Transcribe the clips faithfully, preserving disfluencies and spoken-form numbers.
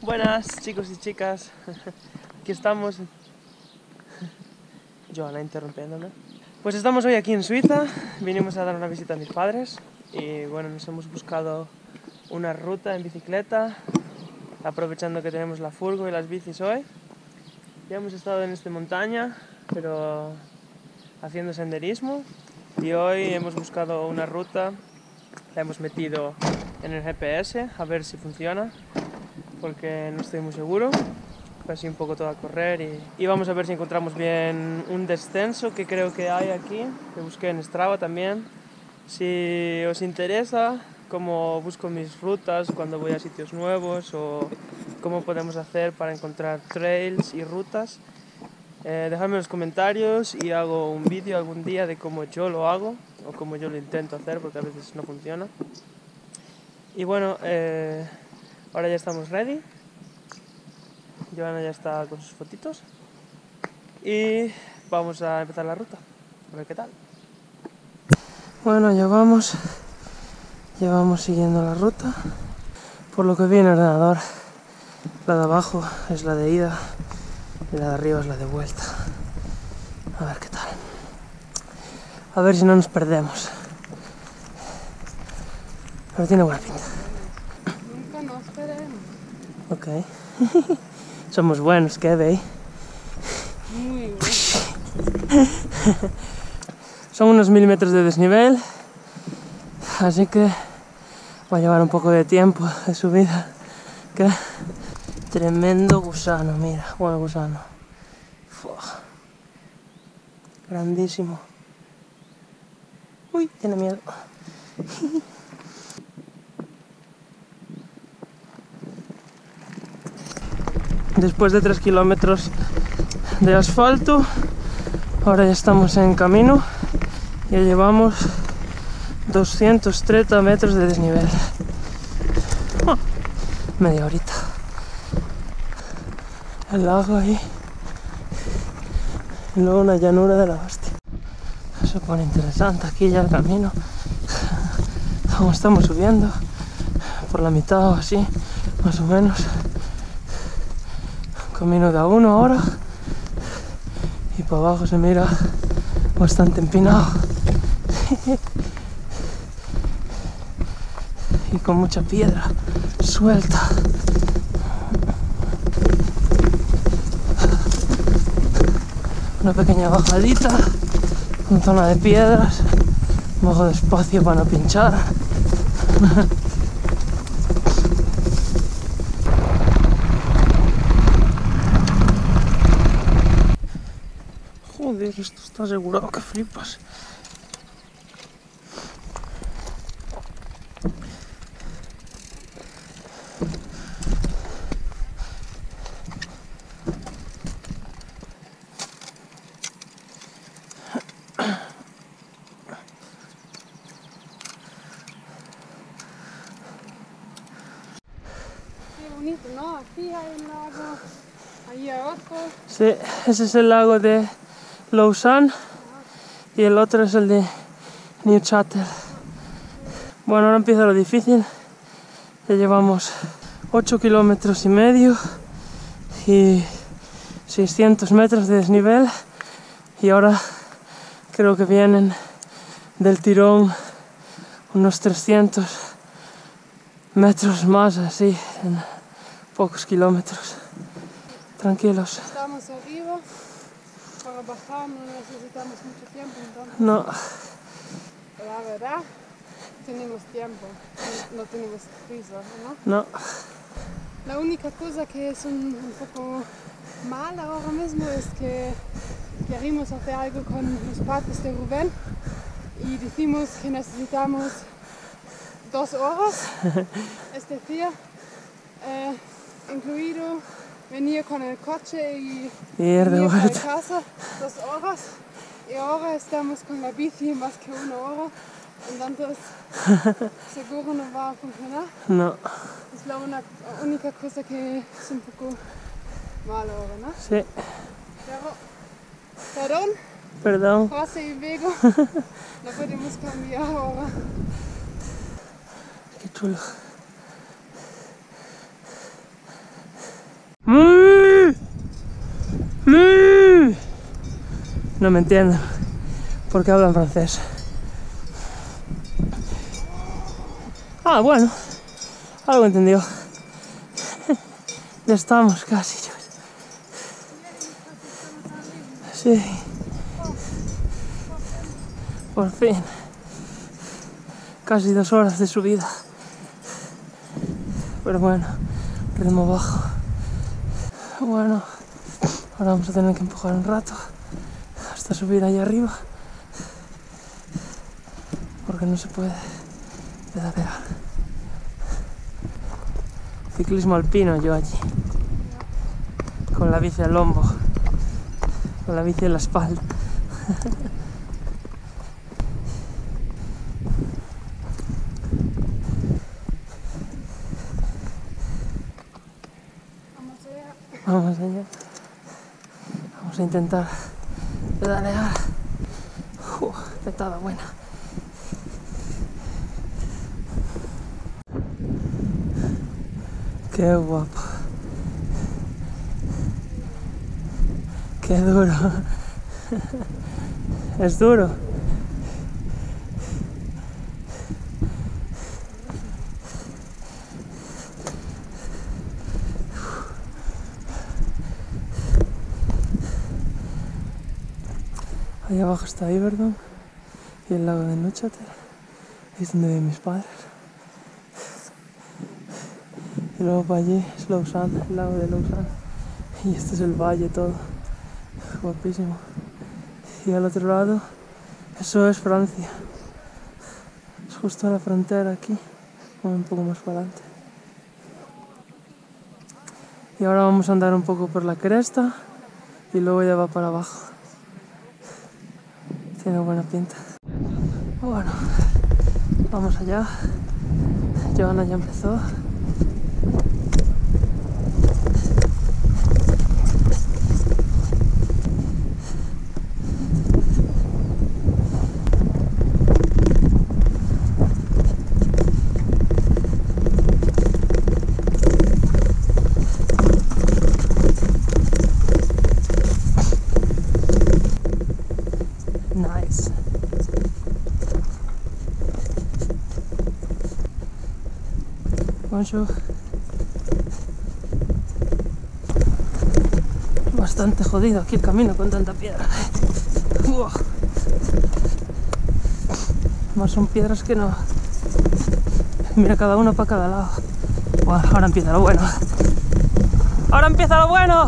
Buenas chicos y chicas, aquí estamos. Joana interrumpiéndome. Pues estamos hoy aquí en Suiza, vinimos a dar una visita a mis padres y bueno, nos hemos buscado una ruta en bicicleta, aprovechando que tenemos la furgo y las bicis hoy. Ya hemos estado en esta montaña, pero haciendo senderismo, y hoy hemos buscado una ruta, la hemos metido en el G P S a ver si funciona, porque no estoy muy seguro. Fue así un poco todo a correr y, y vamos a ver si encontramos bien un descenso que creo que hay aquí, que busqué en Strava también. Si os interesa cómo busco mis rutas cuando voy a sitios nuevos o cómo podemos hacer para encontrar trails y rutas, eh, dejadme en los comentarios y hago un vídeo algún día de cómo yo lo hago o cómo yo lo intento hacer, porque a veces no funciona. Y bueno, eh, ahora ya estamos ready. Joana ya está con sus fotitos y vamos a empezar la ruta, a ver qué tal. Bueno, ya vamos, ya vamos siguiendo la ruta. Por lo que vi en el ordenador, la de abajo es la de ida y la de arriba es la de vuelta. A ver qué tal. A ver si no nos perdemos. Pero tiene buena pinta. Nunca nos perdemos. Ok. Somos buenos, ¿qué veis? Muy bueno. Son unos mil metros de desnivel, así que va a llevar un poco de tiempo de subida. ¿Qué? Tremendo gusano, mira, buen gusano. Fua. Grandísimo. Uy, tiene miedo. Después de tres kilómetros de asfalto, ahora ya estamos en camino. Ya llevamos doscientos treinta metros de desnivel. Oh, media horita. El lago ahí. Y luego una llanura de la hostia. Se pone interesante aquí ya el camino. Aún estamos subiendo por la mitad o así, más o menos. Camino de a uno ahora. Y para abajo se mira bastante empinado. Y con mucha piedra suelta. Una pequeña bajadita con zona de piedras, un poco de espacio para no pinchar. Joder, esto está asegurado que flipas. Qué bonito, ¿no? Aquí hay un lago, ahí abajo. Sí, ese es el lago de Lausanne y el otro es el de Neuchâtel. Bueno, ahora empieza lo difícil. Ya llevamos ocho kilómetros y medio y seiscientos metros de desnivel, y ahora creo que vienen del tirón unos trescientos metros más, así, en pocos kilómetros. Tranquilos. Estamos arriba, para bajar no necesitamos mucho tiempo, entonces No, la verdad tenemos tiempo, no, no tenemos prisa, ¿no? no. La única cosa que es un, un poco mal ahora mismo es que queremos hacer algo con los padres de Rubén y decimos que necesitamos dos horas, es decir, eh, incluido venir con el coche y Ir de venir a vuelta. casa dos horas, y ahora estamos con la bici más que una hora, entonces seguro no va a funcionar. No, Es la una, única cosa que es un poco mal ahora, ¿no? sí, Pero, perdón, perdón. fase y luego no podemos cambiar ahora. Qué chulo. no me entienden porque hablan francés. Ah, bueno, algo entendió. Ya estamos casi. Sí. Por fin. Casi dos horas de subida. Pero bueno, ritmo bajo. Bueno, ahora vamos a tener que empujar un rato hasta subir allá arriba. Porque no se puede pedalear. Ciclismo alpino yo allí. Con la bici al hombro. Con la bici en la espalda. Vamos allá. Vamos a intentar pedalear. Uh, petada buena. Qué guapo. Qué duro. Es duro. Ahí abajo está Yverdon y el lago de Neuchâtel. Ahí es donde viven mis padres. Y luego para allí es Lausanne, el lago de Lausanne. Y este es el valle todo. Guapísimo. Y al otro lado, eso es Francia. Es justo a la frontera aquí, un poco más para adelante. Y ahora vamos a andar un poco por la cresta y luego ya va para abajo. Tiene buena pinta. Bueno, vamos allá. Johanna ya empezó. Nice. Bonjour. Bastante jodido aquí el camino con tanta piedra. Uah. Más son piedras que no. Mira, cada uno para cada lado. Buah, ahora empieza lo bueno. Ahora empieza lo bueno.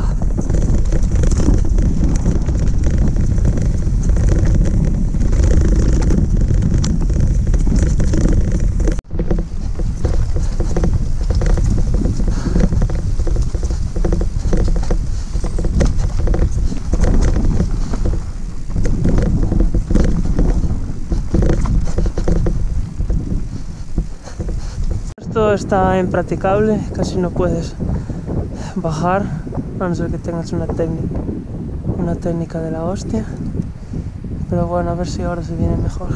Esto está impracticable, casi no puedes bajar, a no ser que tengas una técnica, una técnica de la hostia. Pero bueno, a ver si ahora se viene mejor.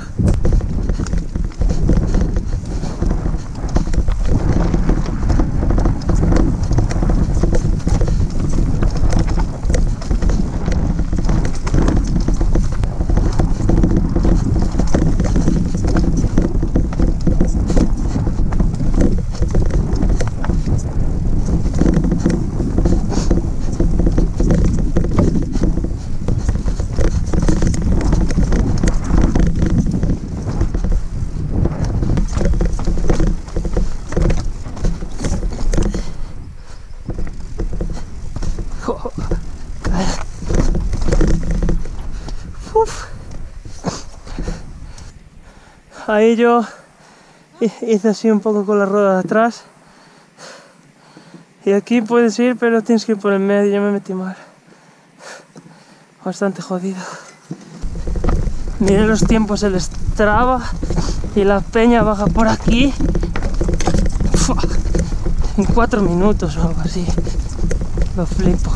Uf. Ahí yo hice así un poco con la rueda de atrás. Y aquí puedes ir, pero tienes que ir por el medio. Yo me metí mal. Bastante jodido. Miren los tiempos, el Strava y la peña baja por aquí. Uf, en cuatro minutos o algo así. Lo flipo.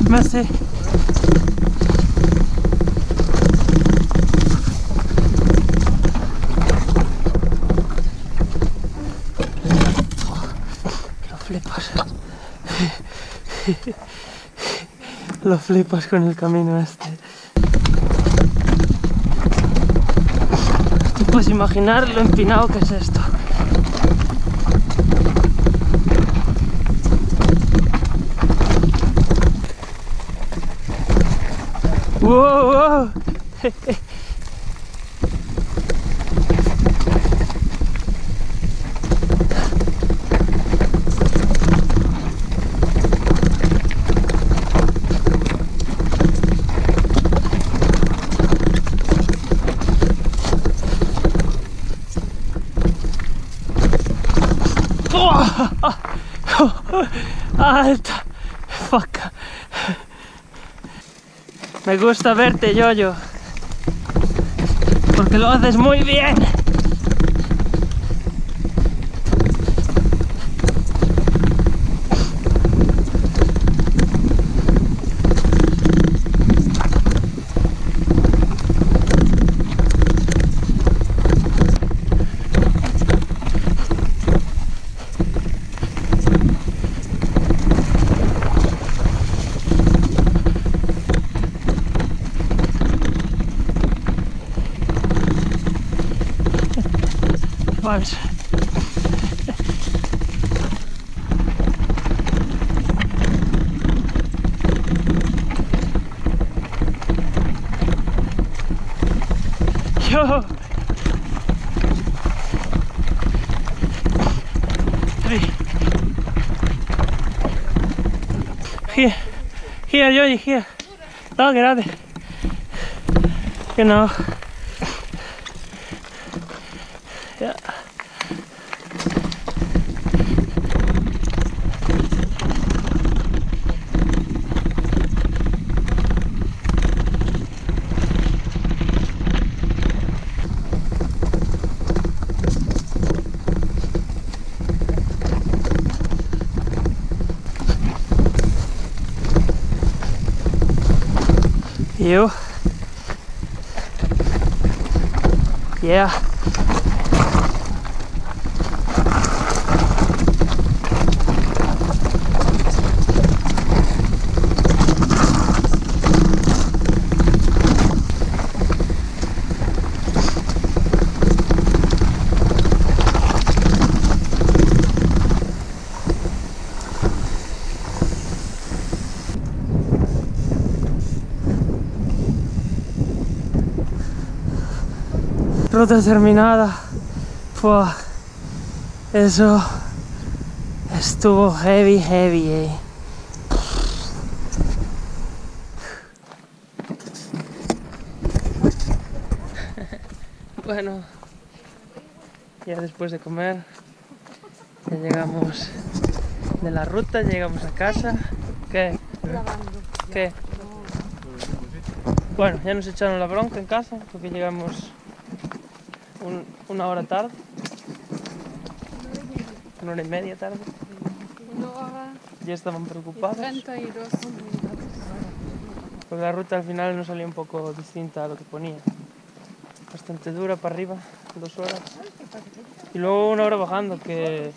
Merci. Lo flipas. Lo flipas con el camino este. Tú puedes imaginar lo empinado que es esto. ¡Wow! Wow. Alta. Fuck. Me gusta verte, Yoyo, porque lo haces muy bien. Vamos. Yo. Three. Here. Here, Yoyi, here. No, gerade. Genau. Ja. You. Yeah. Ruta terminada. Fua. Eso estuvo heavy, heavy, eh. Bueno, ya después de comer, ya llegamos de la ruta, llegamos a casa. ¿Qué? ¿Qué? Bueno, ya nos echaron la bronca en casa porque llegamos un, una hora tarde. Una hora y media tarde. Una hora Ya estaban preocupados. treinta y dos. Porque la ruta al final nos salió un poco distinta a lo que ponía. Bastante dura para arriba, dos horas. Y luego una hora bajando, que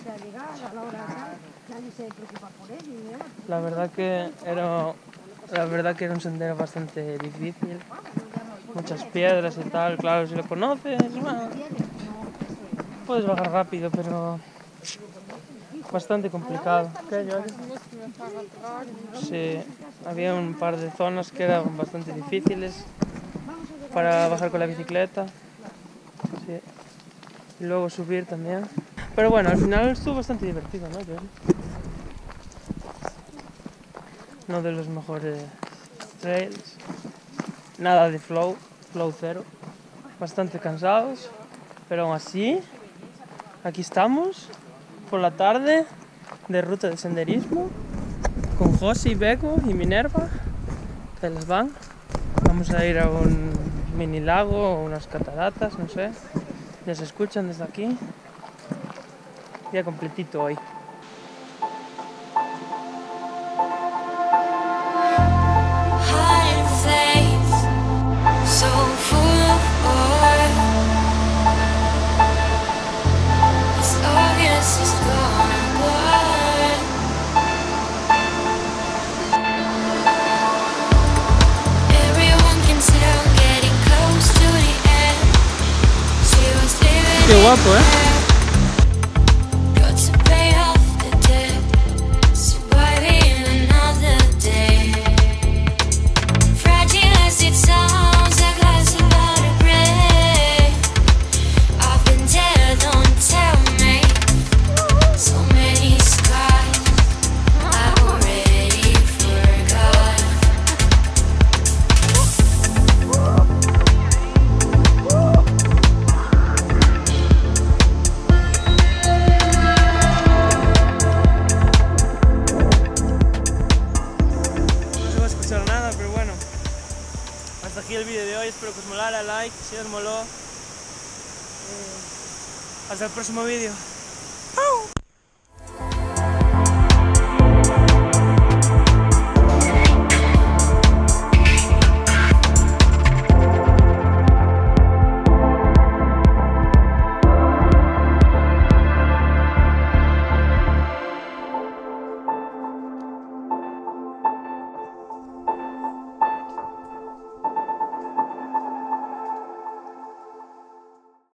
la verdad que era, la verdad que era un sendero bastante difícil. Muchas piedras y tal, claro, si lo conoces, bueno, puedes bajar rápido, pero bastante complicado. ¿Qué, Johnny? Sí, había un par de zonas que eran bastante difíciles para bajar con la bicicleta. Sí. Y luego subir también. Pero bueno, al final estuvo bastante divertido, ¿no, Johnny? No de los mejores trails. Nada de flow, flow cero. Bastante cansados, pero aún así, aquí estamos por la tarde de ruta de senderismo con José, Bego y Minerva, que les van. Vamos a ir a un mini lago o unas cataratas, no sé. Ya se escuchan desde aquí. Día completito hoy. Qué guapo, ¿eh? Pero bueno, hasta aquí el vídeo de hoy, espero que os molara, like, si os moló, eh, hasta el próximo vídeo.